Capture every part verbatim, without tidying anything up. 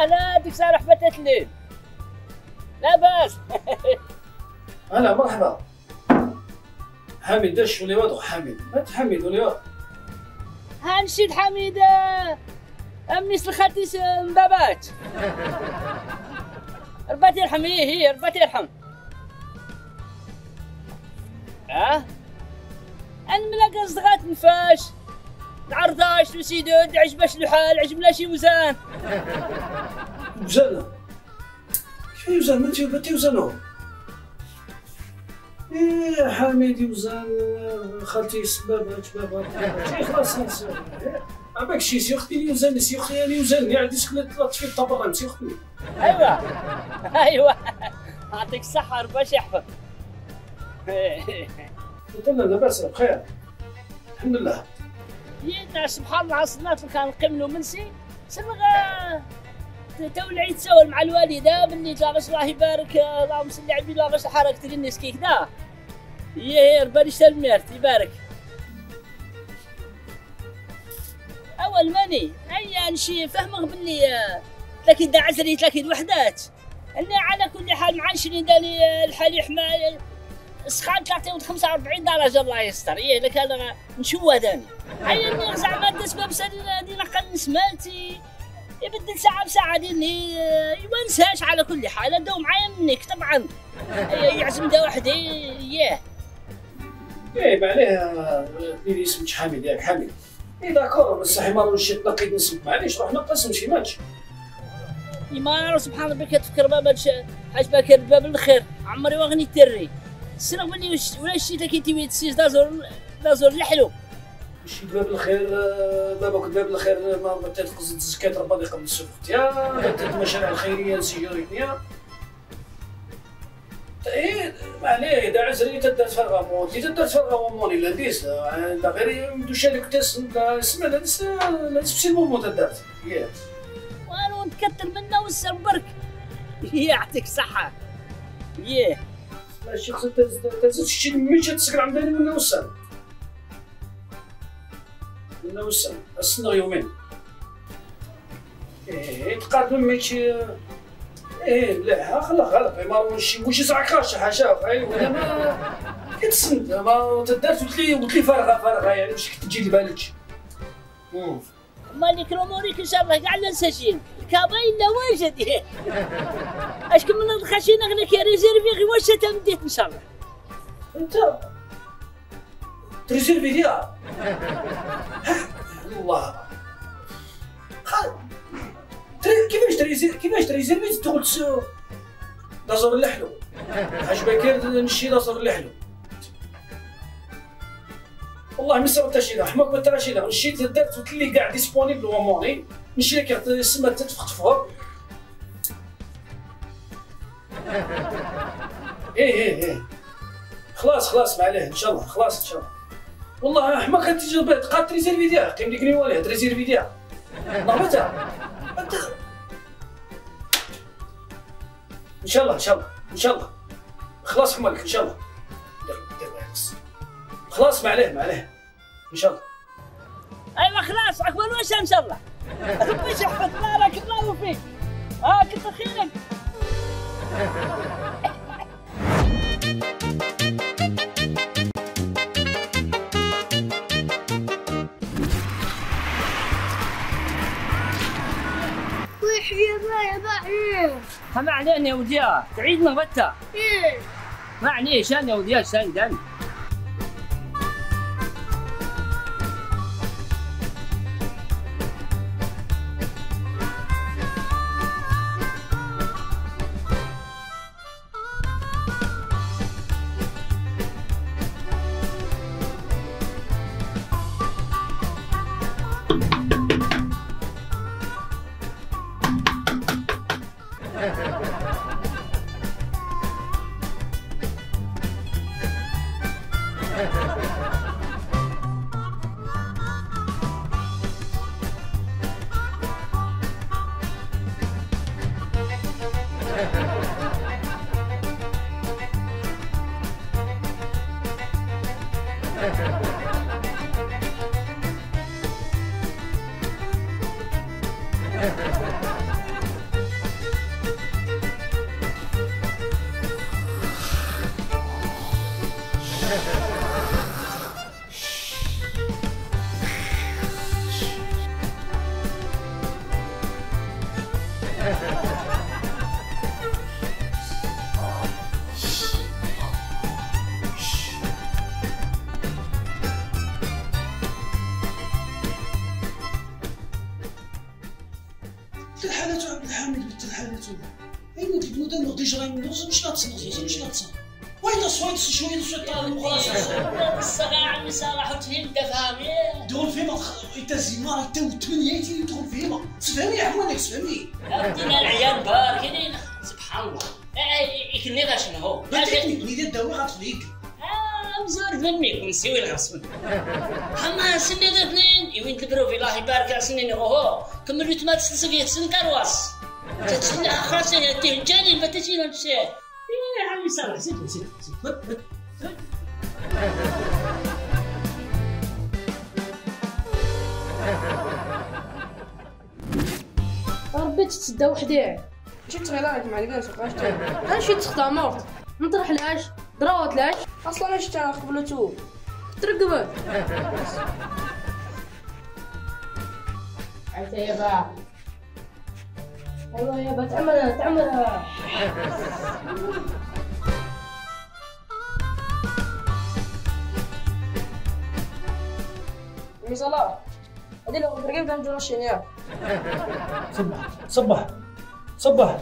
وسهلا، ديك ساعة حبتت الليل. لا باس. هلا مرحبا. حميد اش ولي واضح حميد. مات حميد ولي واضح. ها نشيد حميد امني سلخاتي مبابات. ربات يرحم. هي هي ربات يرحم. اه انا ملاقا صدغات نفاش نعرضاش وسيدود عجباش الحال عجبنا شي وزان. وزانة؟ كيف يوزان؟ متى متى وزانو؟ ايه حميد يوزان خالتي سبابات شبابات خلاص خلاص. عباك شي سي اختي اللي يوزان سي اختي انا يوزان عندي سكلات طلعت في الطبران سي اختي. ايوا ايوا يعطيك الصحة رباش يحفظ. لا لاباس بخير الحمد لله. يا سبحان الله الصلاة كان نقملو منسي سبغا تو العيد تسول مع الوالدة بني لاغش الله يبارك اللهم صل على النبي لاغش حركة الناس كي كذا. يا ربي سلميرت يبارك. اول ماني هيا نشي فهمك بني لكن دا عزري لكن وحدات اني على كل حال معانشني دالي الحالي حماية السخان ثلاثة وخمسة وأربعين درجة الله يستر. إيه لك أنا نشوه داني. هيا إني زعما دسباب سالي دينا قل نسمالتي يبدل ساعة بساعة ديني يونساش على كل حال داو معايا منك طبعا. يعزم دا وحدي ياه. ايه معناها اللي اسمك حميد ياك حميد. ايه داكور بس حمار ونشي تنقيت نسمك معليش روح نقص نمشي ماتش. إيمان سبحان ربي كتفكر باب حاج باكر باب الخير عمري واغني تري. السنة بلي ولا شتي كي تيوي تسيس دازور دازور الحلو. مشيت باب الخير بابك باب الخير ما تتقصد الزكاة ربي قبل السفط يا المشاريع الخيرية نسيوريتنيا. ايه عليه دا عزري تدار فرغا مونتي تدار فرغا موني لا ديس لا غير مدوشالك تس لا اسمع لا ديس لا تسبسي المومو تدارت ياه. وانو نتكتر منه والسر برك. يعطيك صحة. ياه. ماشي خصك تزيد شي ميتة تسكر عن بالي منه والسن. منه والسن السنة يومين. ايه تقادم ماشي ايه لا خلا خلا ما واش واش يسعك خارج حاشا اي ولا ما كتسند ما تدارت قلت لي قلت لي فارغه فارغه يعني باش تجي لبالك. مالك رموريك ان شاء الله كاع لا نسجل الكاباين لا واجد. اشكون من الخشينه غير يا ريزيرفي غير واش تمديت ان شاء الله. انت تريزيرفي ليها الله كيفاش تريزير كيفاش تريزيرفي تقول دازور اللحلو حاج بكير نشي دازور اللحلو والله ما سويت شي ذا حماك ما ترى شي ذا نشي درت قلت لي كاع ديسبونيبل وموني نشي لك السما تتفقفق. ايه ايه ايه خلاص خلاص ما عليه ان شاء الله خلاص ان شاء الله. والله حماك تجي تقاد تريزيرفي ديالها قيم لي كنيوالي تريزيرفي ديالها ضربتها انت ان شاء الله ان شاء الله ان شاء الله خلاص حمالك ان شاء الله. خلاص ما عليه ما عليه ان شاء الله. ايوا خلاص عقبال واش ان شاء الله. ربي يحفظ دارك الله يوفيك. اه كثر خيرك. ويحيى الله يا باحي. ما علينا يا وديا تعيد نغبتها. ايه ما عليش انا يا وديا شان داني. حتى الحالات اين تبدا نقديش غير ندوز مش ناتصل مش ناتصل وين صويت شويه شويه طال وخلاص الصغار عمي صالح تفهم تفهمي دخل فيما انت الزمار انت والثمانيه يدخل فيما تفهمي يا عمو انك تفهمي عندنا العيال باركين سبحان الله يكني غا شنو هو بديتني بديت داوي غتفيك اه مزور فمي ونسيوي الغصب حما سني ذا اثنين وين تبرو في الله يبارك على سنين هو كملت ما تسلسل سن كرواس تتسنى خلاص يديه الجاني ما تجينا نمشي يا عمي صالح زيد زيد زيد ربي تتسدى وحدي مشيت غير مع الكاس وقاش انا مشيت تختمرت نطرح لاش دراوت لاش اصلا انا شفت انا قبلتو ترقبت عيت يا با والله يا با تعمرها تعمرها مي صلاح هادي لو رقبت نجرو الشنيا صبح صبح صبح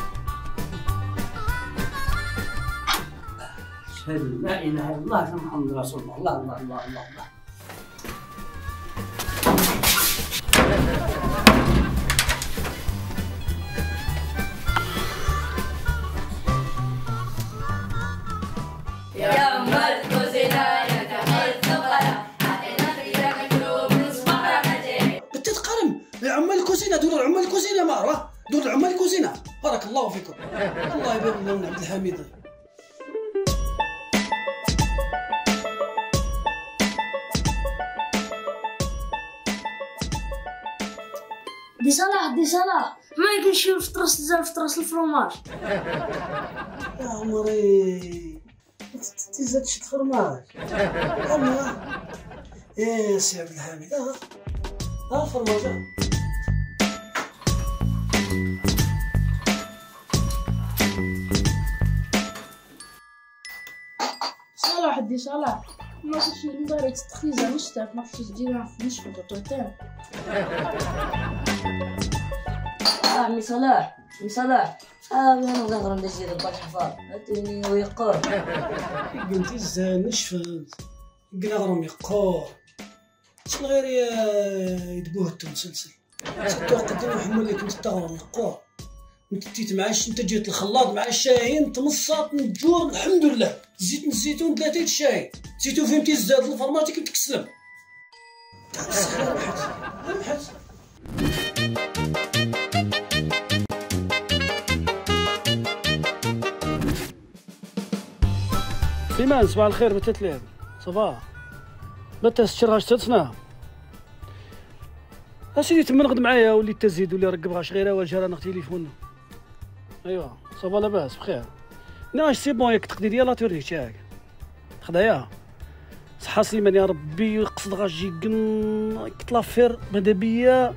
أشهد لا إله إلا الله محمد رسول الله الله الله الله الله الله يا أم الكوزينة يا دم الثقلة أعطينا فيها مكتوب نصبح رمجي بتتقرم يا عمال الكوزينه دور العمال الكوزينه ما راه دور العمال الكوزينه بارك الله فيكم الله يبارك لنا عبد الحميد دي صلاح دي صلاح ما يكونش في طراس الزاف في طراس الفرماج يا عمري تزاد شي فرماج الله يا سي عبد الحميد ها ها فرماج صلاح دي صلاح ما كنتش نبغي تتخيزها نشتاف ما كنتش تديرها في نشفة وطويتين آه مي صلاح مي صلاح آه أنا نقدر ندير الباك حفاظ أتوني ويقول قلتي زين نشفى قناغرم يقور شنو غير يدبوه التمسلسل ستو قدام محمد اللي كنت تغرم يقور انت تيت مع انت جيت الخلاط مع الشاهين تمصات نجور الحمد لله زيت الزيتون ثلاثه الشاي زيتو فهمتي زاد الفرماج كنت تكسلم ربحت ربحت سليمان صباح الخير متى تلعب صباح متى ستشرها شتتصنع اسيدي تما نغد معايا ولي تزيد ولي رقب غاش غيره واجه راه تليفون ايوا صباح لاباس بخير ناش سي بون ياك تقدي ديال لا توريك ياك خدايا صحة سليمان يا ربي يقصد غاجي كن كتلافير ماذا بيا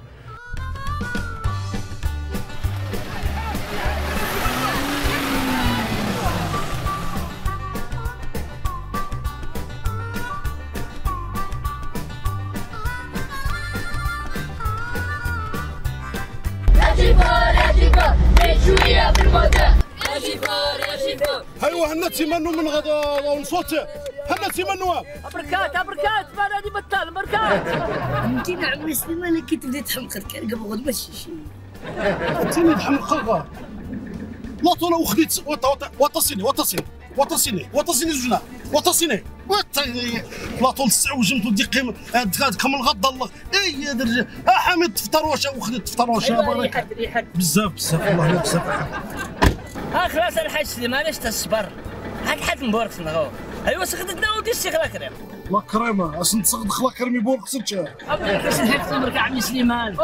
ايوا هنا تيمنوا من غدا ونصوت هنا تيمنوا بركات بركات ما غادي بطال بركات انت نعم سليمان كي تبدا تحمقك قبل غد ماشي شي انتي تحمقك لا طول وخديت وطسيني وطسيني وطسيني وطسيني زوجنا وطسيني لا طول تسعوجمت ودي قيم كم الغدا الله اي يا درجه اه حميد تفطر واش وخديت تفطر واش ريحك ريحك بزاف بزاف والله بزاف ها خلاص الحاج سليمان اش تصبر هاك حد مبارك نغو ايوا سخدتنا ودي الشيخ لا كريم لا كريمه اش نتصغد لا كريمي بورك سنت ابدا كاش نحك صبرك عمي سليمان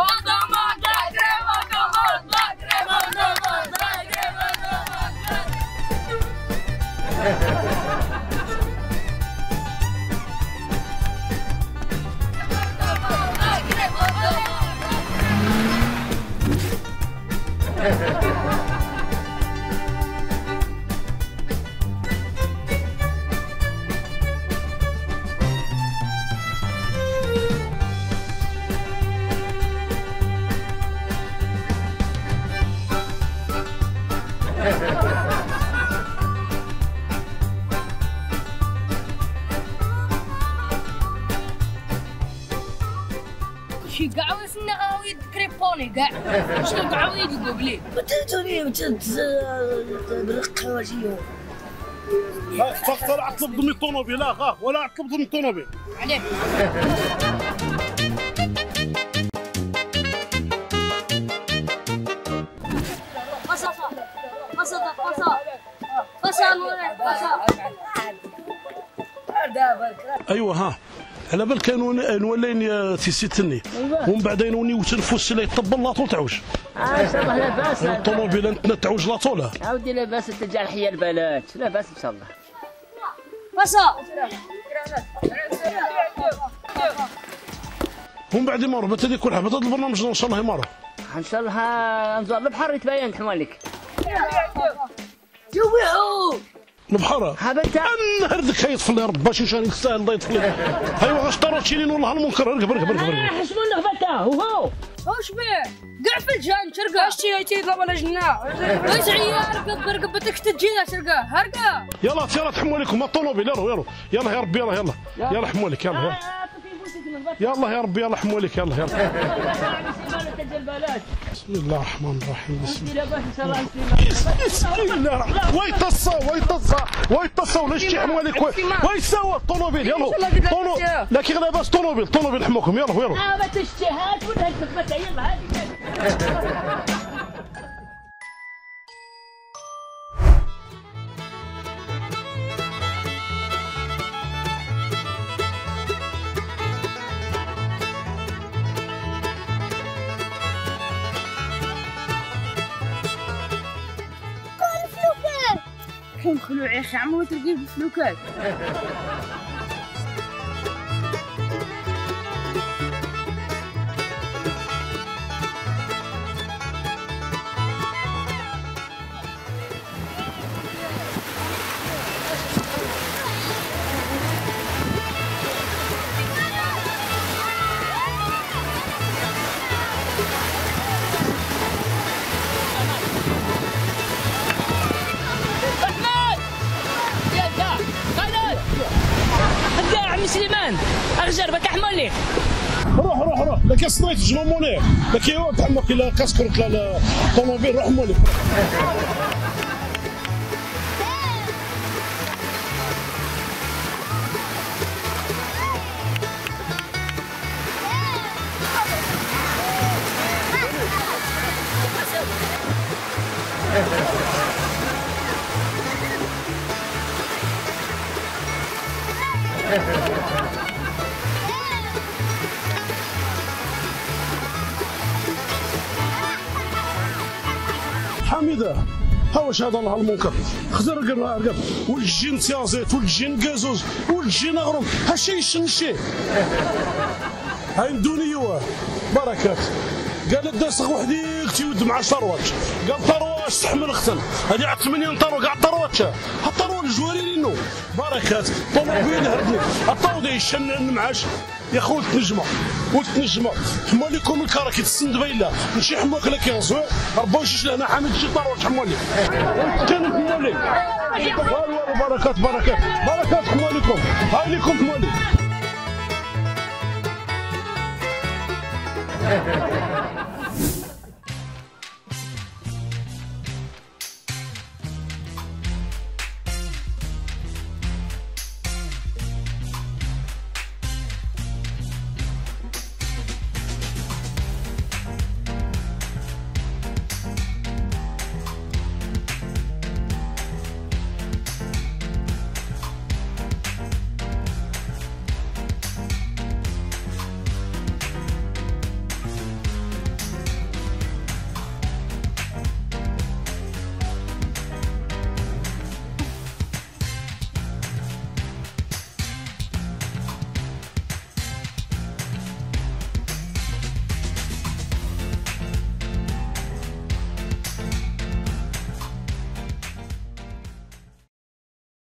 طوني كاع شنو كاع يدقوا بلي توني بالقهوه جيو فقط لا اطلب ضمن الطوموبيل لا غا ولا اطلب ضمن الطوموبيل عليك قصص قصص قصص قصص ايوا ها على بالك نولين تيسيتني ومن بعد نوني وتنفس لا يطبل لا طول تعوج اه ان شاء الله لاباس. الطوموبيل انت تعوج لا طول عاودي لاباس ترجع الحياه البنات لاباس ان شاء الله. قصص ومن بعد يمر بات هذيك كل حبه هذا البرنامج ان شاء الله يمر ان شاء الله نزور البحر يتبين حمالك جوحوا البحر هبنتا النهار ذاك يطفل يا رب باش نشان يستاهل الله يطفل ايوا غاش طارت شيلين والله المنكر رقب رقب رقب اه حسبوا النغبته وهو واش بيه كاع في الجان شرقه اشتي تيضرب على جنا واش عيالك برقبتك تجينا شرقه هرقه يلا يلا تحموا عليكم الطوموبيل يلا يلا يلا يا ربي يلا يلا يلا حموا عليك يلا يلا يلا يا ربي يلا حموا عليك يلا يلا بسم الله الرحمن الرحيم بسم الله ويتصا ويتصا ويتصا ولا شتي حموا عليك ويساوى الطوموبيل يلا طونو لكن لاباس طوموبيل طوموبيل حموكم يلا يلا اه ما تشتهات ولا تثبت يلا هذه كون خلوع يا اخي عمو تلقيه بالفلوكات سليمان اخجر بتحمل لي روح روح روح لك صنيت جمع موني لك يا تحمك الى كاسكرت لا الطوموبيل روح مولي حميده ها واش هذا الله المنكر خزر رقب رقب والجين تيازيت والجين كازوز والجين اغرب هالشي يشنشي هاي ندونيو بركات قال الدرس وحديك تيود مع ثروات قال ثروات تحمل اختل هذه عاد ثمانية طرو كاع ثروات الثروه الجوارينو بركات طوموبيل هردني الطاودي يشنن معاش يا خويا تنجمه وتنجمه حموا لكم الكاره كيتسند بيلا ماشي حموك لك يا زوير ربي واش لهنا حامد شي طروه حموا لي كان حموا لي بركات بركات بركات حموا لكم هاي لكم حموا لي